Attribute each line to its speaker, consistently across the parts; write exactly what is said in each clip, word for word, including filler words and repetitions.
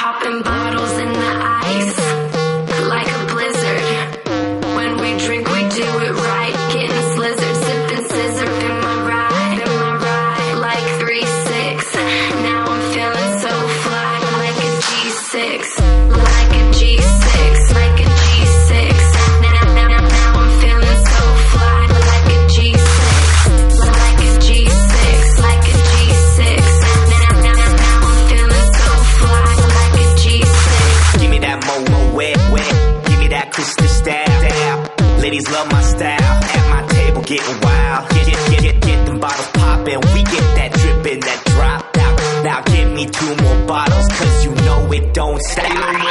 Speaker 1: Popping bottles in the ice, like a blizzard. When we drink, we do it right. Getting slizzard, sipping scissor in my ride, in my ride, like three six. Now I'm feeling so fly, like a G six, like a G six, like a G six. Now, now, now, now I'm feeling so fly, like a G six, like a G six, like a G six. Now, now, now, now I'm feeling so fly, like a G six.
Speaker 2: Give me that mo mo wet wet, give me that crystal style. Ladies love my style, at my table getting wild. Get get get get, get them bottles poppin', we get that drippin', that drop out. Now give me two more bottles, cause you know it don't stop.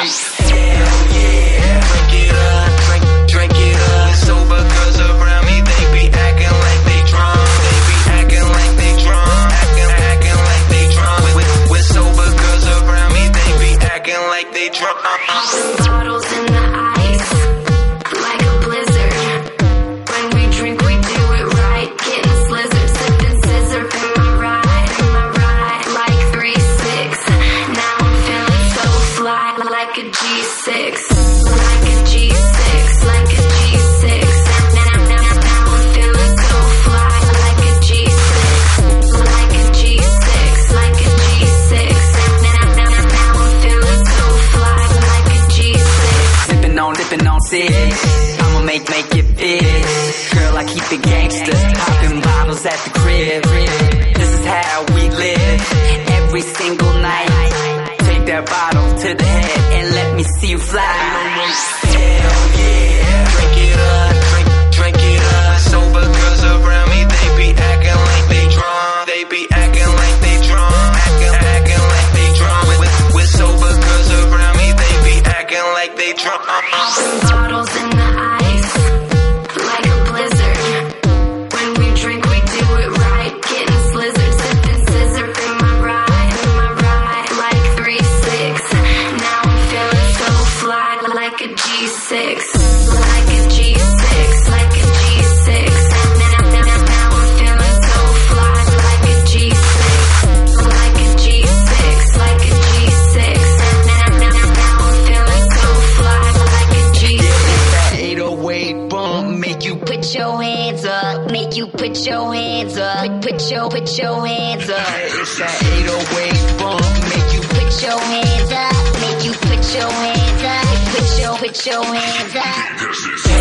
Speaker 3: Hell yeah, drink it up, drink, drink it up. Sober girls around me, they be acting like they drunk. They be acting like they drunk, acting, acting like they drunk. With, with sober girls around me, they be acting like they drunk.
Speaker 1: Popping bottles in the ice, like a blizzard. When we drink, we do it right. Getting slizzard, sipping scissor in my ride, in my ride, like three six. Now I'm feeling so fly, like a G six, like a G six, like a G six. Now, now, now, now I'm feeling so fly, like a G six, like a G six, like a G six. Now, now, now, now I'm feeling so fly, like a G six.
Speaker 4: Sippin' on, dippin' on six. I'ma make, make it fit. Girl, I keep it gangster. Poppin' bottles at the crib. This is how we live. Every single night. Take that bottle to the head and let me see you fly.
Speaker 3: Hell yeah, drink it up, drink, drink it up. Sober girls around me, they be acting like they drunk. They be acting like they drunk, acting, acting like they drunk. With, with sober girls around me, they be acting like they drunk.
Speaker 1: Popping bottles in the ice, like a blizzard. When we drink, we do it right. Getting slizzard, sipping scissor in my ride, in my ride, like three six. Now I'm feeling so fly, like a G six, like a G six, like a G six. Now, now, now, now I'm feeling so fly, like a G six, like a G six, like a G six. Now, now, now, now I'm feeling so fly, like a G six.
Speaker 4: That eight oh eight bump make you
Speaker 5: Put your hands up, make you put your hands up, put, put your, put your hands up.
Speaker 4: It's that eight oh eight bump make you
Speaker 5: Put your hands up, make you put your hands up, put your, put your hands up.